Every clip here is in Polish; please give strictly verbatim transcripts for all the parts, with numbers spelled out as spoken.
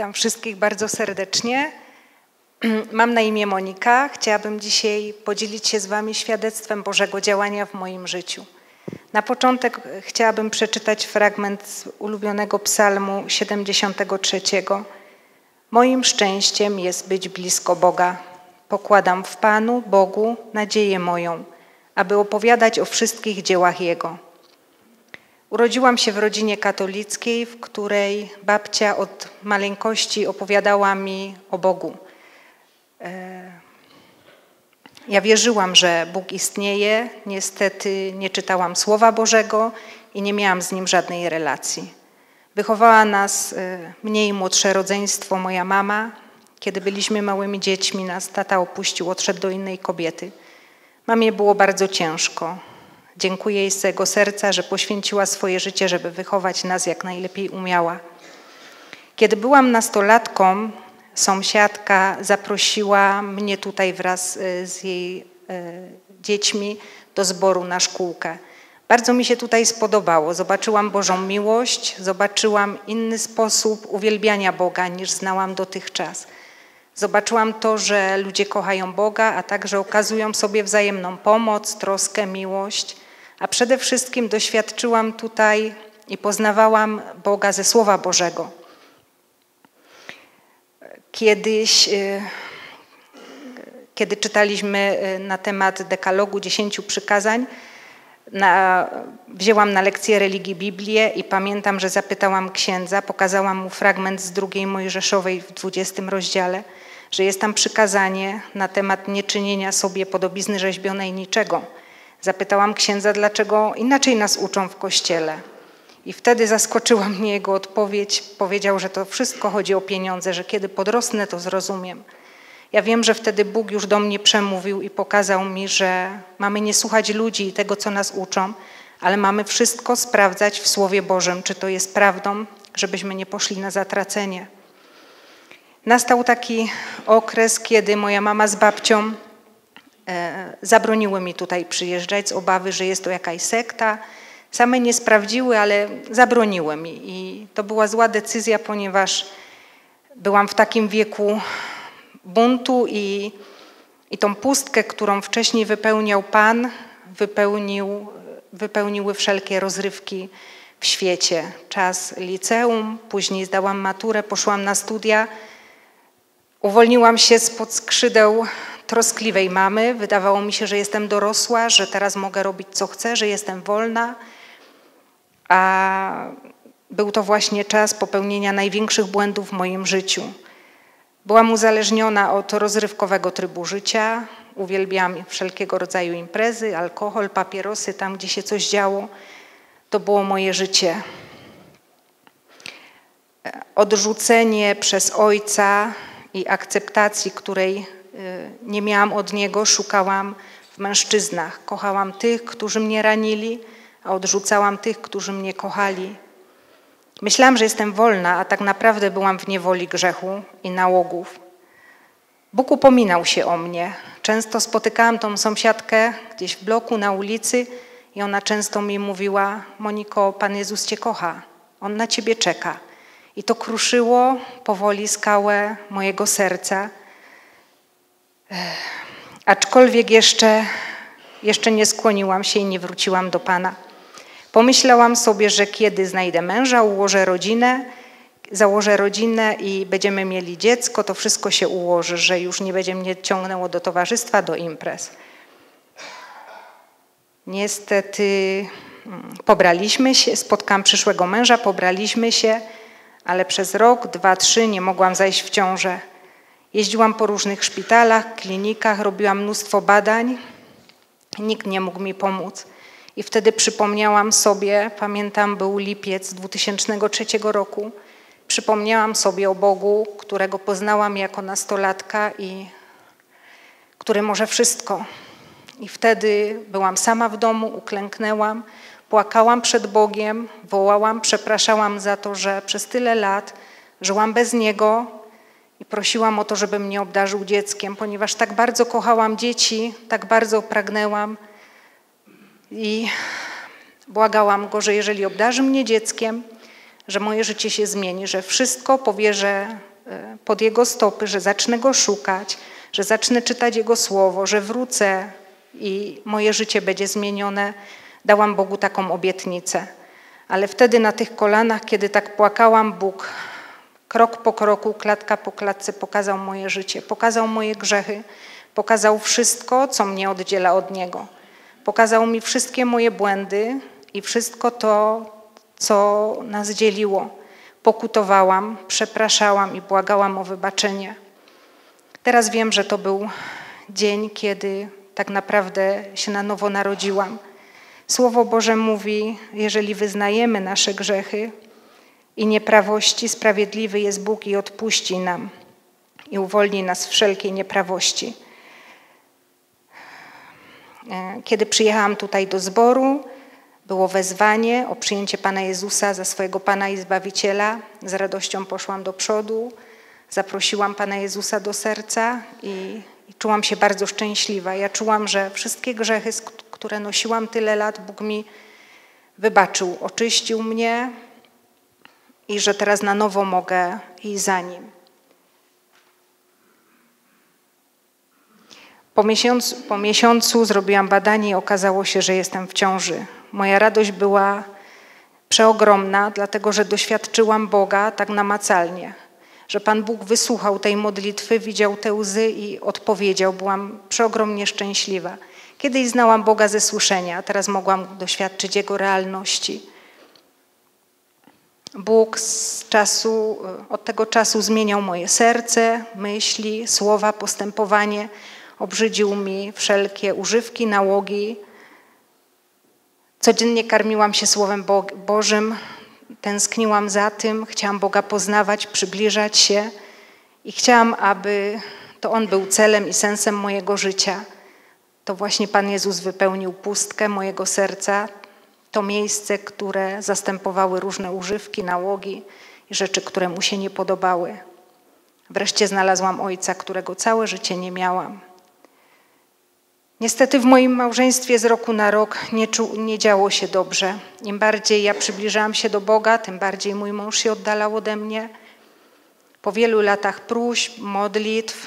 Witam wszystkich bardzo serdecznie. Mam na imię Monika. Chciałabym dzisiaj podzielić się z Wami świadectwem Bożego działania w moim życiu. Na początek chciałabym przeczytać fragment z ulubionego psalmu siedemdziesiątego trzeciego. Moim szczęściem jest być blisko Boga. Pokładam w Panu, Bogu, nadzieję moją, aby opowiadać o wszystkich dziełach Jego. Urodziłam się w rodzinie katolickiej, w której babcia od maleńkości opowiadała mi o Bogu. Ja wierzyłam, że Bóg istnieje, niestety nie czytałam Słowa Bożego i nie miałam z Nim żadnej relacji. Wychowała nas mnie i młodsze rodzeństwo moja mama. Kiedy byliśmy małymi dziećmi, nas tata opuścił, odszedł do innej kobiety. Mamie było bardzo ciężko. Dziękuję jej z całego serca, że poświęciła swoje życie, żeby wychować nas jak najlepiej umiała. Kiedy byłam nastolatką, sąsiadka zaprosiła mnie tutaj wraz z jej dziećmi do zboru na szkółkę. Bardzo mi się tutaj spodobało. Zobaczyłam Bożą miłość, zobaczyłam inny sposób uwielbiania Boga niż znałam dotychczas. Zobaczyłam to, że ludzie kochają Boga, a także okazują sobie wzajemną pomoc, troskę, miłość. A przede wszystkim doświadczyłam tutaj i poznawałam Boga ze Słowa Bożego. Kiedyś, kiedy czytaliśmy na temat dekalogu dziesięciu przykazań, na, wzięłam na lekcję religii Biblię i pamiętam, że zapytałam księdza, pokazałam mu fragment z drugiej Mojżeszowej w dwudziestym rozdziale, że jest tam przykazanie na temat nieczynienia sobie podobizny rzeźbionej niczego. Zapytałam księdza, dlaczego inaczej nas uczą w kościele. I wtedy zaskoczyła mnie jego odpowiedź. Powiedział, że to wszystko chodzi o pieniądze, że kiedy podrosnę, to zrozumiem. Ja wiem, że wtedy Bóg już do mnie przemówił i pokazał mi, że mamy nie słuchać ludzi i tego, co nas uczą, ale mamy wszystko sprawdzać w Słowie Bożym, czy to jest prawdą, żebyśmy nie poszli na zatracenie. Nastał taki okres, kiedy moja mama z babcią e, zabroniły mi tutaj przyjeżdżać z obawy, że jest to jakaś sekta. Same nie sprawdziły, ale zabroniły mi. I to była zła decyzja, ponieważ byłam w takim wieku buntu i, i tą pustkę, którą wcześniej wypełniał Pan, wypełnił, wypełniły wszelkie rozrywki w świecie. Czas liceum, później zdałam maturę, poszłam na studia. Uwolniłam się spod skrzydeł troskliwej mamy. Wydawało mi się, że jestem dorosła, że teraz mogę robić co chcę, że jestem wolna. A był to właśnie czas popełnienia największych błędów w moim życiu. Byłam uzależniona od rozrywkowego trybu życia. Uwielbiałam wszelkiego rodzaju imprezy, alkohol, papierosy, tam gdzie się coś działo. To było moje życie. Odrzucenie przez ojca i akceptacji, której nie miałam od niego, szukałam w mężczyznach. Kochałam tych, którzy mnie ranili, a odrzucałam tych, którzy mnie kochali. Myślałam, że jestem wolna, a tak naprawdę byłam w niewoli grzechu i nałogów. Bóg upominał się o mnie. Często spotykałam tą sąsiadkę gdzieś w bloku, na ulicy i ona często mi mówiła: Moniko, Pan Jezus Cię kocha, On na Ciebie czeka. I to kruszyło powoli skałę mojego serca. Ech, aczkolwiek jeszcze, jeszcze nie skłoniłam się i nie wróciłam do Pana. Pomyślałam sobie, że kiedy znajdę męża, ułożę rodzinę, założę rodzinę i będziemy mieli dziecko, to wszystko się ułoży, że już nie będzie mnie ciągnęło do towarzystwa, do imprez. Niestety pobraliśmy się, spotkałam przyszłego męża, pobraliśmy się, ale przez rok, dwa, trzy nie mogłam zajść w ciążę. Jeździłam po różnych szpitalach, klinikach, robiłam mnóstwo badań. Nikt nie mógł mi pomóc. I wtedy przypomniałam sobie, pamiętam, był lipiec dwutysięcznego trzeciego roku, przypomniałam sobie o Bogu, którego poznałam jako nastolatka i który może wszystko. I wtedy byłam sama w domu, uklęknęłam, płakałam przed Bogiem, wołałam, przepraszałam za to, że przez tyle lat żyłam bez Niego i prosiłam o to, żeby mnie obdarzył dzieckiem, ponieważ tak bardzo kochałam dzieci, tak bardzo pragnęłam i błagałam Go, że jeżeli obdarzy mnie dzieckiem, że moje życie się zmieni, że wszystko powierzę pod Jego stopy, że zacznę Go szukać, że zacznę czytać Jego Słowo, że wrócę i moje życie będzie zmienione. Dałam Bogu taką obietnicę. Ale wtedy na tych kolanach, kiedy tak płakałam, Bóg krok po kroku, klatka po klatce pokazał moje życie, pokazał moje grzechy, pokazał wszystko, co mnie oddziela od Niego. Pokazał mi wszystkie moje błędy i wszystko to, co nas dzieliło. Pokutowałam, przepraszałam i błagałam o wybaczenie. Teraz wiem, że to był dzień, kiedy tak naprawdę się na nowo narodziłam. Słowo Boże mówi, jeżeli wyznajemy nasze grzechy i nieprawości, sprawiedliwy jest Bóg i odpuści nam i uwolni nas z wszelkiej nieprawości. Kiedy przyjechałam tutaj do zboru, było wezwanie o przyjęcie Pana Jezusa za swojego Pana i Zbawiciela. Z radością poszłam do przodu, zaprosiłam Pana Jezusa do serca i, i czułam się bardzo szczęśliwa. Ja czułam, że wszystkie grzechy, które nosiłam tyle lat, Bóg mi wybaczył, oczyścił mnie i że teraz na nowo mogę iść za Nim. Po miesiącu, po miesiącu zrobiłam badanie i okazało się, że jestem w ciąży. Moja radość była przeogromna, dlatego że doświadczyłam Boga tak namacalnie, że Pan Bóg wysłuchał tej modlitwy, widział te łzy i odpowiedział. Byłam przeogromnie szczęśliwa. Kiedyś znałam Boga ze słyszenia, a teraz mogłam doświadczyć Jego realności. Bóg z czasu, od tego czasu zmieniał moje serce, myśli, słowa, postępowanie. Obrzydził mi wszelkie używki, nałogi. Codziennie karmiłam się Słowem Bo- Bożym, tęskniłam za tym, chciałam Boga poznawać, przybliżać się i chciałam, aby to On był celem i sensem mojego życia. To właśnie Pan Jezus wypełnił pustkę mojego serca, to miejsce, które zastępowały różne używki, nałogi i rzeczy, które Mu się nie podobały. Wreszcie znalazłam Ojca, którego całe życie nie miałam. Niestety w moim małżeństwie z roku na rok nie, czu, nie działo się dobrze. Im bardziej ja przybliżałam się do Boga, tym bardziej mój mąż się oddalał ode mnie. Po wielu latach próśb, modlitw,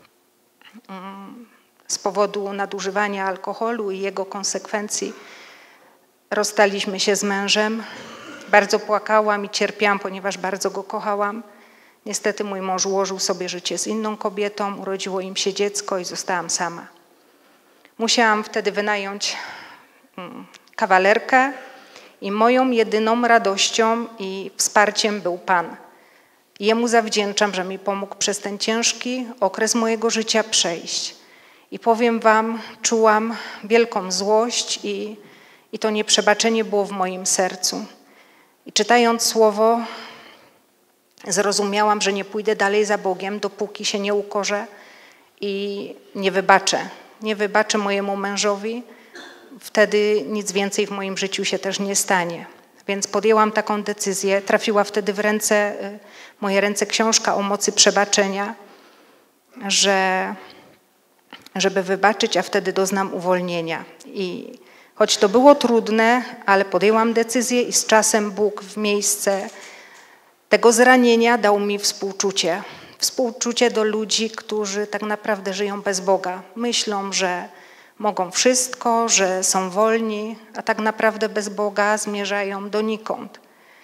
z powodu nadużywania alkoholu i jego konsekwencji rozstaliśmy się z mężem. Bardzo płakałam i cierpiałam, ponieważ bardzo go kochałam. Niestety mój mąż ułożył sobie życie z inną kobietą, urodziło im się dziecko i zostałam sama. Musiałam wtedy wynająć kawalerkę i moją jedyną radością i wsparciem był Pan. Jemu zawdzięczam, że mi pomógł przez ten ciężki okres mojego życia przejść. I powiem wam, czułam wielką złość i, i to nieprzebaczenie było w moim sercu. I czytając Słowo zrozumiałam, że nie pójdę dalej za Bogiem, dopóki się nie ukorzę i nie wybaczę. Nie wybaczę mojemu mężowi, wtedy nic więcej w moim życiu się też nie stanie. Więc podjęłam taką decyzję. Trafiła wtedy w ręce, moje ręce książka o mocy przebaczenia, że, żeby wybaczyć, a wtedy doznam uwolnienia. I choć to było trudne, ale podjęłam decyzję i z czasem Bóg w miejsce tego zranienia dał mi współczucie. Współczucie do ludzi, którzy tak naprawdę żyją bez Boga. Myślą, że mogą wszystko, że są wolni, a tak naprawdę bez Boga zmierzają donikąd.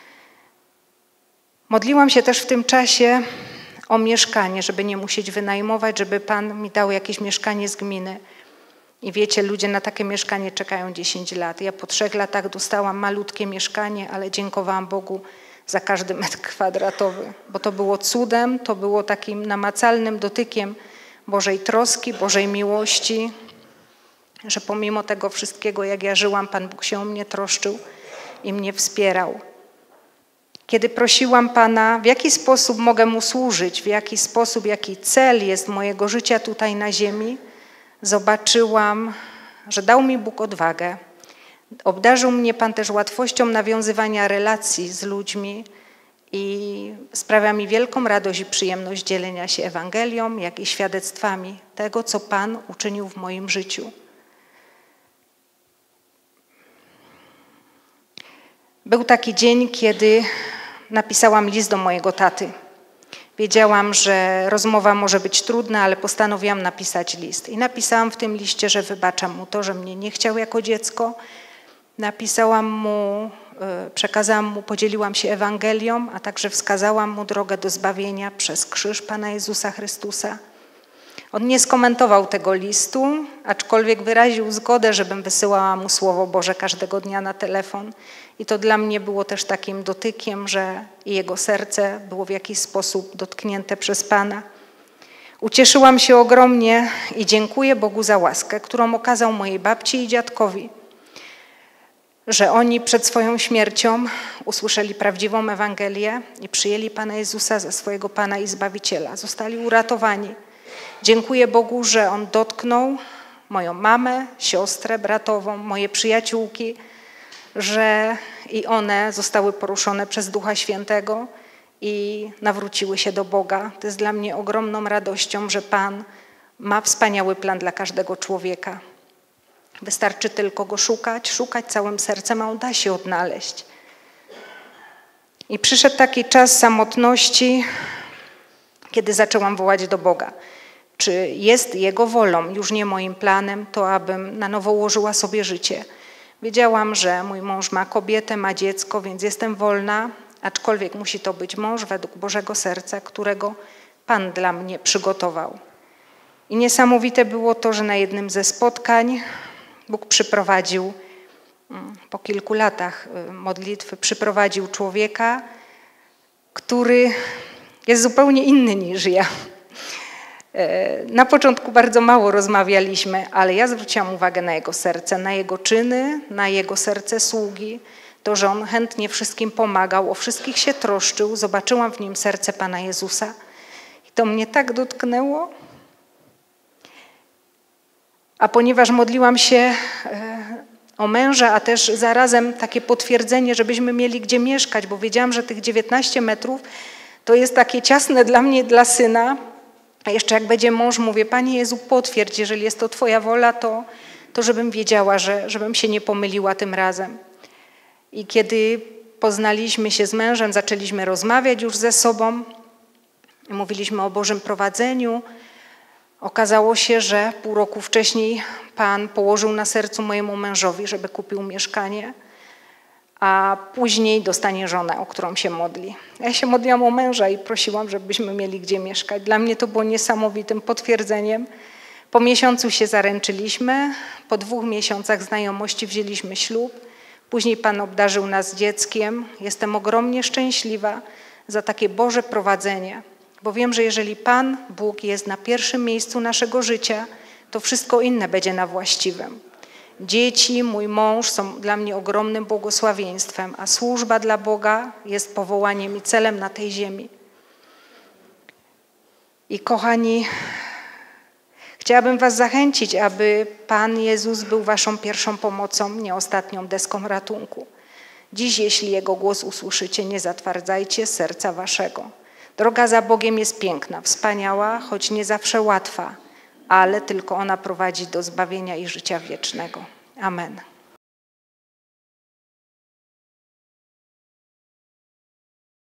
Modliłam się też w tym czasie o mieszkanie, żeby nie musieć wynajmować, żeby Pan mi dał jakieś mieszkanie z gminy. I wiecie, ludzie na takie mieszkanie czekają dziesięć lat. Ja po trzech latach dostałam malutkie mieszkanie, ale dziękowałam Bogu za każdy metr kwadratowy, bo to było cudem, to było takim namacalnym dotykiem Bożej troski, Bożej miłości, że pomimo tego wszystkiego, jak ja żyłam, Pan Bóg się o mnie troszczył i mnie wspierał. Kiedy prosiłam Pana, w jaki sposób mogę Mu służyć, w jaki sposób, jaki cel jest mojego życia tutaj na ziemi, zobaczyłam, że dał mi Bóg odwagę. Obdarzył mnie Pan też łatwością nawiązywania relacji z ludźmi i sprawia mi wielką radość i przyjemność dzielenia się Ewangelią, jak i świadectwami tego, co Pan uczynił w moim życiu. Był taki dzień, kiedy napisałam list do mojego taty. Wiedziałam, że rozmowa może być trudna, ale postanowiłam napisać list. I napisałam w tym liście, że wybaczam mu to, że mnie nie chciał jako dziecko. Napisałam mu, przekazałam mu, podzieliłam się Ewangelią, a także wskazałam mu drogę do zbawienia przez krzyż Pana Jezusa Chrystusa. On nie skomentował tego listu, aczkolwiek wyraził zgodę, żebym wysyłała mu Słowo Boże każdego dnia na telefon. I to dla mnie było też takim dotykiem, że jego serce było w jakiś sposób dotknięte przez Pana. Ucieszyłam się ogromnie i dziękuję Bogu za łaskę, którą okazał mojej babci i dziadkowi, że oni przed swoją śmiercią usłyszeli prawdziwą Ewangelię i przyjęli Pana Jezusa za swojego Pana i Zbawiciela. Zostali uratowani. Dziękuję Bogu, że On dotknął moją mamę, siostrę bratową, moje przyjaciółki, że i one zostały poruszone przez Ducha Świętego i nawróciły się do Boga. To jest dla mnie ogromną radością, że Pan ma wspaniały plan dla każdego człowieka. Wystarczy tylko Go szukać, szukać całym sercem, a On da się odnaleźć. I przyszedł taki czas samotności, kiedy zaczęłam wołać do Boga. Czy jest Jego wolą, już nie moim planem, to abym na nowo ułożyła sobie życie. Wiedziałam, że mój mąż ma kobietę, ma dziecko, więc jestem wolna, aczkolwiek musi to być mąż według Bożego serca, którego Pan dla mnie przygotował. I niesamowite było to, że na jednym ze spotkań Bóg przyprowadził, po kilku latach modlitwy, przyprowadził człowieka, który jest zupełnie inny niż ja. Na początku bardzo mało rozmawialiśmy, ale ja zwróciłam uwagę na jego serce, na jego czyny, na jego serce sługi, to, że on chętnie wszystkim pomagał, o wszystkich się troszczył. Zobaczyłam w nim serce Pana Jezusa i to mnie tak dotknęło. A ponieważ modliłam się o męża, a też zarazem takie potwierdzenie, żebyśmy mieli gdzie mieszkać, bo wiedziałam, że tych dziewiętnaście metrów to jest takie ciasne dla mnie, dla syna. A jeszcze jak będzie mąż, mówię, Panie Jezu, potwierdź, jeżeli jest to Twoja wola, to, to żebym wiedziała, że, żebym się nie pomyliła tym razem. I kiedy poznaliśmy się z mężem, zaczęliśmy rozmawiać już ze sobą, mówiliśmy o Bożym prowadzeniu. Okazało się, że pół roku wcześniej Pan położył na sercu mojemu mężowi, żeby kupił mieszkanie, a później dostanie żonę, o którą się modli. Ja się modliłam o męża i prosiłam, żebyśmy mieli gdzie mieszkać. Dla mnie to było niesamowitym potwierdzeniem. Po miesiącu się zaręczyliśmy, po dwóch miesiącach znajomości wzięliśmy ślub. Później Pan obdarzył nas dzieckiem. Jestem ogromnie szczęśliwa za takie Boże prowadzenie, bo wiem, że jeżeli Pan Bóg jest na pierwszym miejscu naszego życia, to wszystko inne będzie na właściwym. Dzieci, mój mąż są dla mnie ogromnym błogosławieństwem, a służba dla Boga jest powołaniem i celem na tej ziemi. I kochani, chciałabym was zachęcić, aby Pan Jezus był waszą pierwszą pomocą, nie ostatnią deską ratunku. Dziś, jeśli Jego głos usłyszycie, nie zatwardzajcie serca waszego. Droga za Bogiem jest piękna, wspaniała, choć nie zawsze łatwa, ale tylko ona prowadzi do zbawienia i życia wiecznego. Amen.